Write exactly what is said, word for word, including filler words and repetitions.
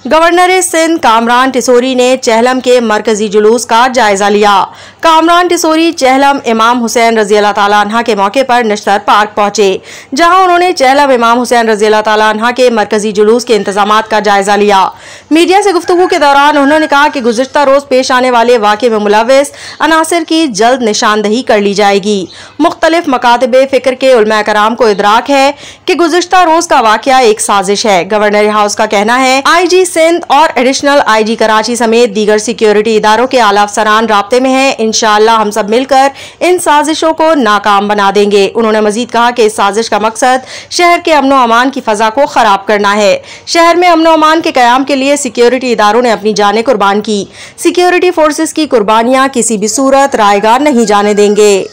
Governor Sindh Kamran Tessori ने चेहलम के मरकजी जुलूस का जायजा लिया। कामरान टेसोरी चेहलम इमाम हुसैन रजी अल्लाह तआला अन्हा के मौके पर नश्तर पार्क पहुंचे, जहां उन्होंने चेहलम इमाम हुसैन रजी अल्लाह तआला अन्हा के मरकजी जुलूस के इंतजामात का जायजा लिया। मीडिया से गुफ्तगू के दौरान उन्होंने कहा कि गुज़िश्ता रोज पेश आने वाले वाक़े में मुलव्विस अनासिर की जल्द निशानदही कर ली जाएगी। मुख्तलिफ मकातबे फ़िक्र के उलमा कराम को इदराक है कि गुज़िश्ता रोज का वाक़या एक साजिश है। गवर्नर हाउस का कहना है आई जी सिंध और एडिशनल आई जी कराची समेत दीगर सिक्योरिटी इदारों के आला अफसरान राब्ते में हैं। इंशाअल्लाह हम सब मिलकर इन साजिशों को नाकाम बना देंगे। उन्होंने मजीद कहा कि इस साजिश का मकसद शहर के अमनो अमान की फजा को खराब करना है। शहर में अमनो अमान के कयाम के लिए सिक्योरिटी इदारों ने अपनी जानें कुर्बान की। सिक्योरिटी फोर्सेस की कुर्बानियां किसी भी सूरत रायगार नहीं जाने देंगे।